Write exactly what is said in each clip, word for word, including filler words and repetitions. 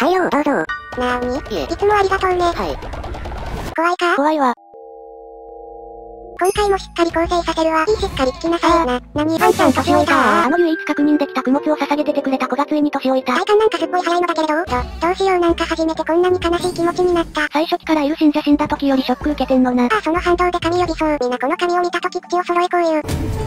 はいよ、どうぞ。 なーに？ いえ。 いつもありがとうね。 はい。 怖いか？ 怖いわ。 今回もしっかり構成させるわ。いいしっかり聞きなさい。な、なに？あんちゃん年老いた。 あの唯一確認できた供物を捧げててくれた子がついに年老いた。 体感なんかすっごい早いのだけれど、ど、どうしようなんか初めてこんなに悲しい気持ちになった。 最初期からいる信者死んだ時よりショック受けてんのな。 ああ、その反動で神呼びそう。みんなこの神を見た時口を揃えこういう。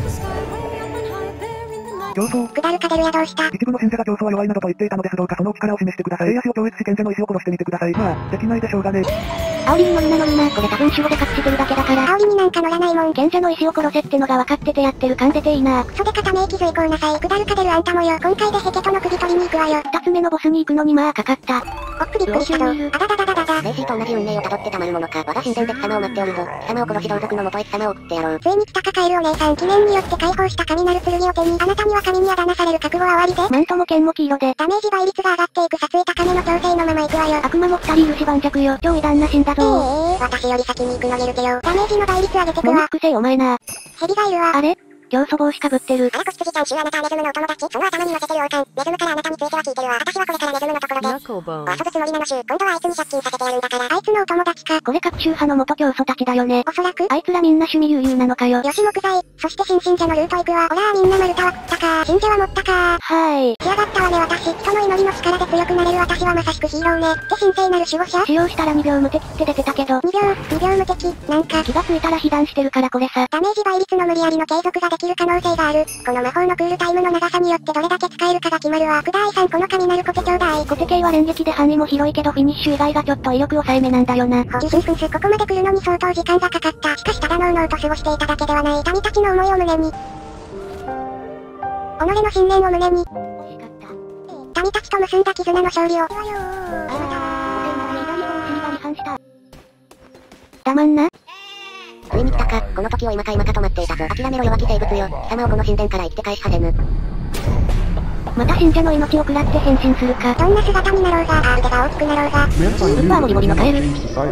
上層。 下るか出るやどうした？ 一部の信者が上層は弱いなどと言っていたのですどうかそのお力を示してください。家康を超越し賢者の意志を殺してみてください。まあ、できないでしょうがね。 煽りに乗るな乗るな。これ多分守護で隠してるだけだから。 煽りになんか乗らないもん。 賢者の意志を殺せってのが分かっててやってる感出ていいな。 クソで片目息づいこうなさい。下るか出るあんたもよ。今回でヘケトの首取りに行くわよ。 二つ目のボスに行くのにまあかかった。 おっくびっくりしたぞ。あだだだだだだ。 霊視と同じ運命をたどってたまるものか。我が神殿で貴様を待っておるぞ。貴様を殺し同族の元へ貴様を送ってやろう。 ついに来たかカエルお姉さん。記念によって解放した神なる剣を手に。あなたには神にあだなされる覚悟は終わりで。 マントも剣も黄色で。 ダメージ倍率が上がっていく殺意高めの強制のまま行くわよ。 悪魔も二人いるし盤石よ。超偉大な死んだぞー。 ええー、私より先に行くのゲルテよ。ダメージの倍率上げてくわ。 もうくせえお前な。 ヘビがいるわ。 あれ教祖帽子かぶってる。 あらこ羊ちゃん週あなたはネズムのお友達。その頭に乗せてる王冠。ネズムからあなたについては聞いてるわ。私はこれからネズムのところで。お遊ぶつもりなのしゅ。今度はあいつに借金させてやるんだから。あいつのお友達か。 これ各宗派の元教祖たちだよね。 おそらく。 あいつらみんな趣味悠々なのかよ。 よし木材。そして新信者のルート行くわ。おらーみんな丸太は食ったかー。信者は持ったかー。 はーい。 仕上がったわね私。人の祈りの力で強くなれる私はまさしくヒーローね。って神聖なる守護者。 使用したらにびょう無敵って出てたけど。 にびょう、にびょう無敵。なんか。 気がついたら被弾してるからこれさ。 ダメージ倍率の無理やりの継続ができる可能性がある。この魔法のクールタイムの長さによってどれだけ使えるかが決まるわ。くだいさんこの神なるコテちょうだい。 コテ系は連撃で範囲も広いけどフィニッシュ以外がちょっと威力抑えめなんだよな。 ほぎふんふんすここまで来るのに相当時間がかかった。しかしただのうのうと過ごしていただけではない。民たちの思いを胸に。己の信念を胸に。 惜しかった。 民たちと結んだ絆の勝利を。 ああ、左方針が違反した。黙んな。 ついに来たか。この時を今か今か止まっていたぞ。諦めろ弱き生物よ。貴様をこの神殿から生きて返しはせぬ。 また信者の命を食らって変身するか。 どんな姿になろうが、あ腕が大きくなろうが。 スーパーモリモリのカエル。 ヘイブエイン、オ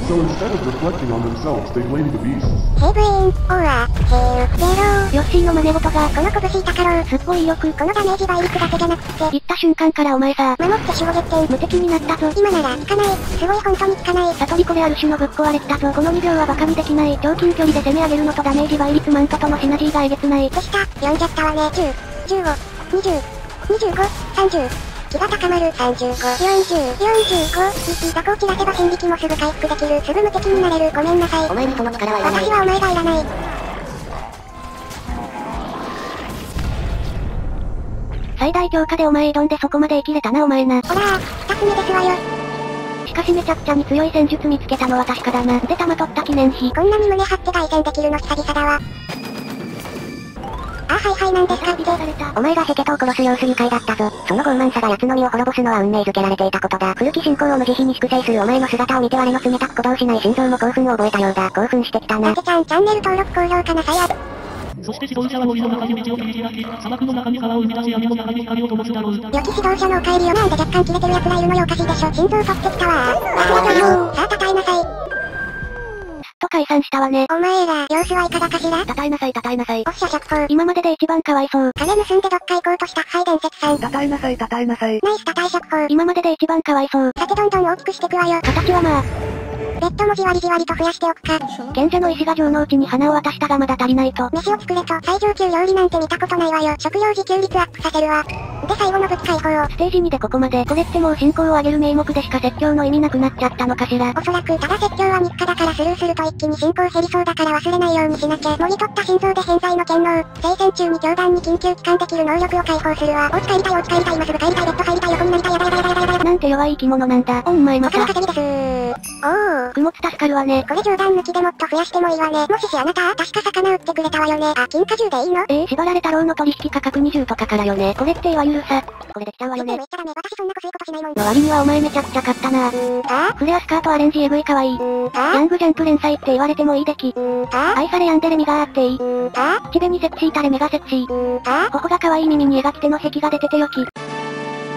ーア、ヘイル、ゼロヨッシーの真似事が、 この拳痛かろう。 すっごい威力。 このダメージ倍率だけじゃなくて。 言った瞬間からお前さ、 守って守護月点。 無敵になったぞ。 今なら、効かない。すごい本当に効かない。 悟りこれある種のぶっ壊れきたぞ。このにびょうはバカにできない。超近距離で攻め上げるのとダメージ倍率マントとのシナジーがえげつない。 でした。読んじゃったわね。じゅう、じゅうご、にじゅう、にじゅうご、さんじゅう。気が高まる。さんじゅうご、よんじゅう、よんじゅうご、ひひ、どこを散らせば心力もすぐ回復できる。すぐ無敵になれる。ごめんなさい。 お前にその力はいらない。 私はお前がいらない。 最大強化でお前挑んでそこまで生きれたなお前な。 ほらー、二つ目ですわよ。 しかしめちゃくちゃに強い戦術見つけたのは確かだな。で弾取った記念碑。 こんなに胸張って凱旋できるの久々だわ。あはいはいなんですかって。 お前がヘケトを殺す様子愉快だったぞ。その傲慢さが奴の身を滅ぼすのは運命づけられていたことだ。古き信仰を無慈悲に粛清するお前の姿を見て我の冷たく鼓動しない心臓も興奮を覚えたようだ。興奮してきたな。 たけちゃんチャンネル登録高評価なさや。 そして指導者は森の中に道を切り開き、砂漠の中に川を生み出し闇の中に光を灯すだろう。 良き指導者のお帰りよ。なんで若干切れてる奴がいるのよおかしいでしょ。心臓取ってきたわー。忘れたよ。さあ叩いなさい。 と解散したわね。 お前ら、様子はいかがかしら？ 叩いなさい叩いなさい。 おっしゃ釈放。 今までで一番かわいそう。 金盗んでどっか行こうとした腐敗伝説さん。 叩いなさい叩いなさい。 ナイス叩い釈放。 今までで一番かわいそう。 さてどんどん大きくしてくわよ。 形はまあ。 ベッドもじわりじわりと増やしておくか。 賢者の意志が城之内に花を渡したがまだ足りないと。 飯を作れと最上級料理なんて見たことないわよ。食料自給率アップさせるわ。で最後の物解放を。 ステージにでここまで。これってもう信仰を上げる名目でしか説教の意味なくなっちゃったのかしら。 おそらくただ説教は日課だからスルーすると一気に信仰減りそうだから忘れないようにしなきゃ。もぎ取った心臓で偏在の権能。聖戦中に教団に緊急帰還できる能力を解放するわ。お家帰りたいお家帰りたい今すぐ帰りたいベッド入りたい横になりたいやばいやばいやばいやばいやばい。 なんて弱い生き物なんだ。おんまいまた。 他の稼ぎですー。おー。 供物助かるわね。 これ冗談抜きでもっと増やしてもいいわね。もししあなた、確か魚売ってくれたわよね。あ、金貨銃でいいの？ えー、縛られたろうの取引価格にじゅうとかからよね。これっていわゆるさ。これできちゃうわよね。 言ったらね、私そんなこすいことしないもん。 の割にはお前めちゃくちゃ買ったな。 うーん、かフレアスカートアレンジエグいかわいい。 うーん、かヤングジャンプ連載って言われてもいい出来。 うーん、か愛されヤンデレミがあっていい。 うーん、か口紅セクシータレメガセクシー。 うーん、か頬が可愛い耳に描き手の壁が出ててよき。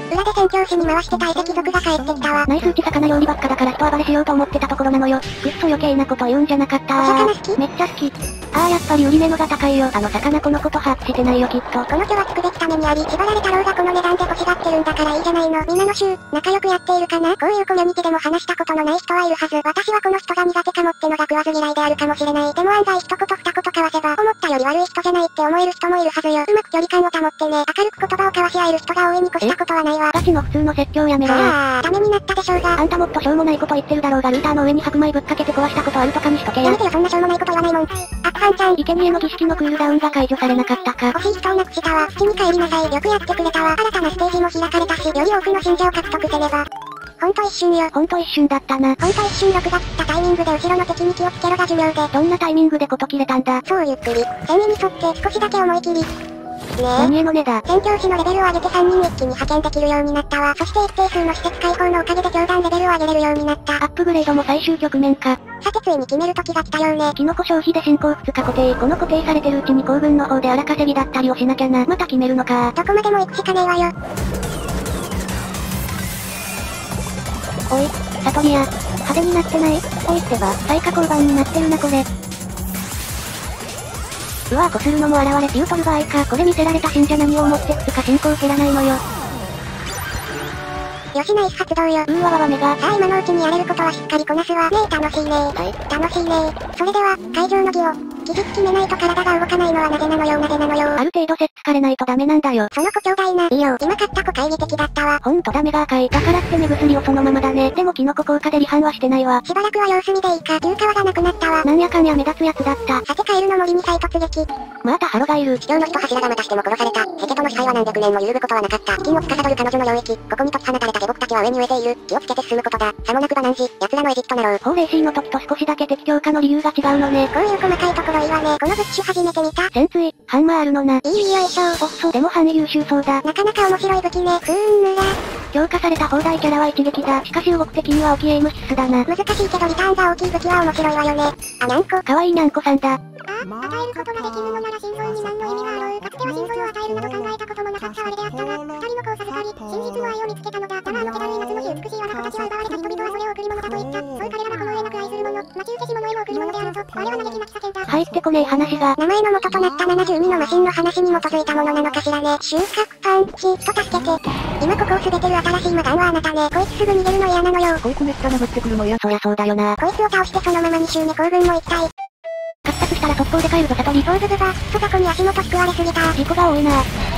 裏で宣教師に回してた遺跡族が帰ってきたわ。 ナイスうち魚料理ばっかだから人暴れしようと思ってたところなのよ。くっそ余計なこと言うんじゃなかったー。 お魚好き？ めっちゃ好き。あーやっぱり売り値のが高いよ。あの魚このこと把握してないよきっと。 この子はつくべきためにあり、縛られたろうがこの値段で欲しがってるんだからいいじゃないの。みんなの衆、仲良くやっているかな？こういうコミュニティでも話したことのない人はいるはず。私はこの人が苦手かもってのが食わず嫌いであるかもしれない。でも案外一言二言交わせば、思ったより悪い人じゃないって思える人もいるはずよ。うまく距離感を保ってね。明るく言葉を交わし合える人が多いに越したことはないわ。 ガチの普通の説教やめろや。 あー、ダメになったでしょうが。 あんたもっとしょうもないこと言ってるだろうがルーターの上に白米ぶっかけて壊したことあるとかにしとけや。 やめてよそんなしょうもないこと言わないもん。あっはんちゃん。 生贄の儀式のクールダウンが解除されなかったか。 欲しい人をなくしたわ。月に帰りなさい。よくやってくれたわ。新たなステージも開かれたし、より多くの信者を獲得せねば。ほんと一瞬よ。 ほんと一瞬だったな。 ほんと一瞬録画切ったタイミングで後ろの敵に気をつけろが寿命で。 どんなタイミングでこと切れたんだ。 そうゆっくり。線に沿って少しだけ思い切り。ねえ。 何への根だ。 宣教師のレベルを上げてさんにん一気に派遣できるようになったわ。そして一定数の施設開放のおかげで教団レベルを上げれるようになった。 アップグレードも最終局面か。 さてついに決める時が来たようね。 キノコ消費で進行ふつか固定。この固定されてるうちに公文の方で荒稼ぎだったりをしなきゃな。また決めるのか。 どこまでも行くしかねえわよ。 おい、サトリア。派手になってない？おいってば、最下交番になってるなこれ。うわぁ、こするのも現れて言うとる場合か。これ見せられた信者何を思ってくつか進行減らないのよ。 よしナイス発動よ。 うーわわわめが。 さあ今のうちにやれることはしっかりこなすわ。ねえ楽しいねー。はい。楽しいねー。それでは、会場の儀を。期日決めないと体が動かないのはなぜなのよなぜなのよ。 ある程度せっつかれないとダメなんだよ。 その子兄弟な。いいよ。今買った子懐疑的だったわ。 ほんとダメが赤い。だからって目薬をそのままだね。でもキノコ効果で離反はしてないわ。 しばらくは様子見でいいか。牛皮がなくなったわ。 なんやかんや目立つやつだった。 さてカエルの森に再突撃。 またハロがいる。 地上の人柱がまたしても殺された。世間との支配は何百年も揺るぐことはなかった。金を司る彼女の領域。ここに解き放たれた下僕たちは上に植えている。気をつけて進むことだ。さもなくば何時、奴らのエジプトなろう。 法令 C の時と少しだけ敵強化の理由が違うのね。 こういう細かいところいいわね。このブッシュ初めて見た。 潜水、ハンマーあるのな。 いいよいしょ。 おっそ、でも範囲優秀そうだ。 なかなか面白い武器ね。ふーんぬら。 強化された砲台キャラは一撃だ。しかし動く敵には大きいエイム必須だな。 難しいけどリターンが大きい武器は面白いわよね。あ、にゃんこ。 かわいいにゃんこさんだ。 あ、与えることができるのなら心臓に何の意味があろう。かつては心臓を与えるなど考えたこともなかった我であったが、二人の子を授かり、真実の愛を見つけたのだ。だがあの気だるい夏の日美しい我が子たちは奪われた人々はそれを贈り物だと言った。そう彼らがこの上なく愛するもの、待ち受けし者への贈り物であると、我は嘆き泣き叫んだ。 入ってこねえ話が。 名前の元となったななじゅうにのマシンの話に基づいたものなのかしらね。収穫パンチ、人助けて。今ここを滑ってる新しい魔眼はあなたね。こいつすぐ逃げるの嫌なのよ。 こいつめっちゃ殴ってくるの嫌。 そりゃそうだよな。 こいつを倒してそのままに周に行軍も一体。 発達したら速攻で帰るぞ悟り。 大ズブが、そこに足元すくわれすぎた。 事故が多いな。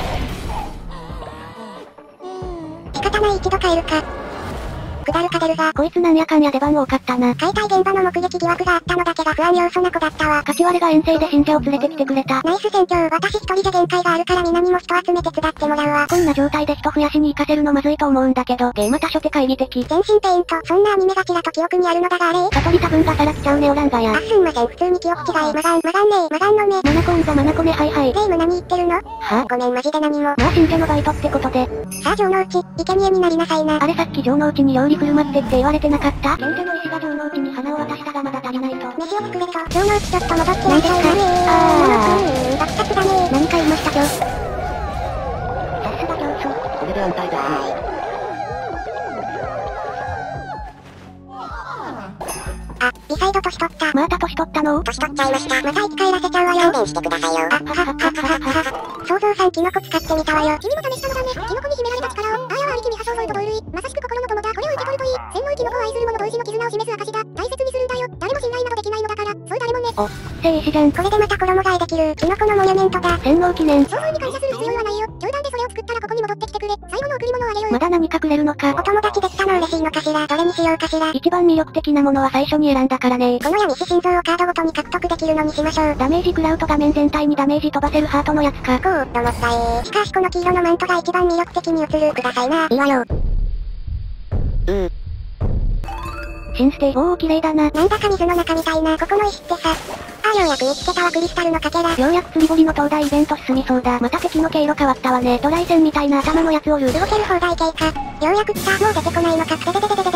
仕方ない一度帰るか。下るか出るが。 こいつなんやかんや出番多かったな。 解体現場の目撃疑惑があったのだけが不安要素な子だったわ。 カチワレが遠征で信者を連れてきてくれた。 ナイス船長、私一人じゃ限界があるから皆にも人集めて手伝ってもらうわ。 こんな状態で人増やしに行かせるのまずいと思うんだけど、ゲーム多初手会議的。 全身ペイント、そんなアニメがちらと記憶にあるのだがあれ悟り多分がさらきちゃうねおらんがや。 あ、すんません、普通に記憶違い。マガン、マガンねえ、マガンのね。 マナコンザマナコネはいはい。 レイム何言ってるの？ は？ ごめんマジで何も。 まあ信者のバイトってことで。 さあ城之内、生贄になりなさいな。 あれさっき城之内に料理振る舞ってって言われてなかった？賢者の石が城之内に花を渡したがまだ足りないと。 飯を作れと、城之内ちょっと戻ってなんですか？あー。爆発だね。 何か言いました今日。 さすが教祖。 これで安泰だ。 あ、リサイド年取った。 また年取ったの？ 年取っちゃいました。また生き返らせちゃうわよ。勘弁してくださいよ。あ、はははははは。創造さんキノコ使ってみたわよ。君も試したのだね。キノコに秘められた力を。あやはありきに破傷剤と同類。まさしく心の友だ。これを受け取るといい。洗脳キノコを愛する者同士の絆を示す証だ。大切にするんだよ。誰も信頼などできないのだから。そう誰もね。 お、聖石じゃん。 これでまた衣替えできる。キノコのモニュメントだ。 洗脳記念。 創造に感謝する必要はないよ。教団でそれを作ったらここに戻ってきてくれ。最後の贈り物をあげよう。 まだ何かくれるのか。 お友達できたの嬉しいのかしら。どれにしようかしら。 一番魅力的なものは最初に選んだからね。 この闇師心臓をカードごとに獲得できるのにしましょう。 ダメージ食らうと画面全体にダメージ飛ばせるハートのやつか。 こう、と思ったえー。しかしこの黄色のマントが一番魅力的に映る。くださいな。いいわよ。 うー。新ステージ。おー綺麗だな。 なんだか水の中みたいな。ここの石ってさ。あーようやく見つけたわクリスタルのかけら。 ようやく釣り堀の灯台イベント進みそうだ。また敵の経路変わったわね。トライセンみたいな頭のやつおる。 動ける砲台系か。ようやく来た。もう出てこないのか。ででででででででで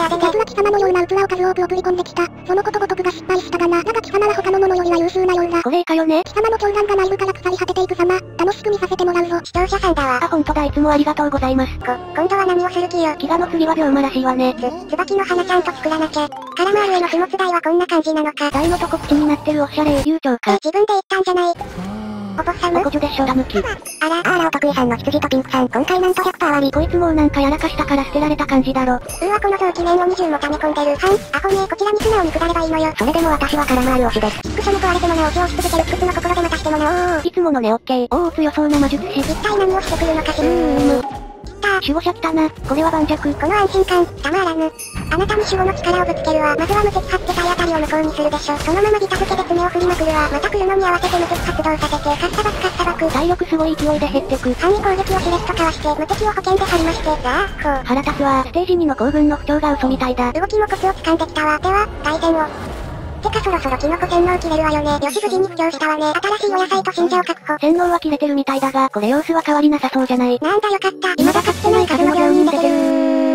は貴様のような器を数多く送り込んできた。そのことごとくが失敗したがな。だが貴様は他の者よりは優秀なようだ。 これ以下よね。 貴様の狂乱が内部から腐り果てていく様、楽しく見させてもらうぞ。視聴者さんだわ。 あ、ほんとだ、いつもありがとうございます。 こ、今度は何をする気よ。 飢餓の次は病魔らしいわね。 つ、椿の花ちゃんと作らなきゃ。カラマールへの荷物代はこんな感じなのか。 台のとこ口になってるおしゃれ、悠長え、 か。 自分で言ったんじゃない。お坊さんおこじょでしょ、ラムキ。 あら、 あらお得意さんの羊とピンクさん、今回なんとひゃくパーセント割り。 こいつもうなんかやらかしたから捨てられた感じだろ。 うーわこの臓器麺をにじゅうも溜め込んでる。はん、アホね、こちらに素直に下ればいいのよ。 それでも私はカラマール推しです。 キックショも問われてもなお気をし続ける不屈の心でまたしてもなおー。 いつものねオッケー。おー強そうな魔術師。 一体何をしてくるのかしら。 うーん。 来た守護者来たな。これは盤石。 この安心感、たまらぬ。あなたに守護の力をぶつけるわ。まずは無敵発って体当たりを無効にするでしょ。そのままビタ付けで爪を振りまくるわ。また来るのに合わせて無敵発動させて、カッサバクカッサバク。 体力すごい勢いで減ってく。 範囲攻撃をしれっとかわして、無敵を保険で張りまして、ザー、ほう。 腹立つわ。ステージにの行軍の不調が嘘みたいだ。 動きもコツを掴んできたわ。では、凱旋を。てかそろそろキノコ洗脳切れるわよね。よし無事に布教したわね。新しいお野菜と信者を確保。 洗脳は切れてるみたいだが、これ様子は変わりなさそうじゃない。 なんだよかった。未だかつてない数の病人出てるー。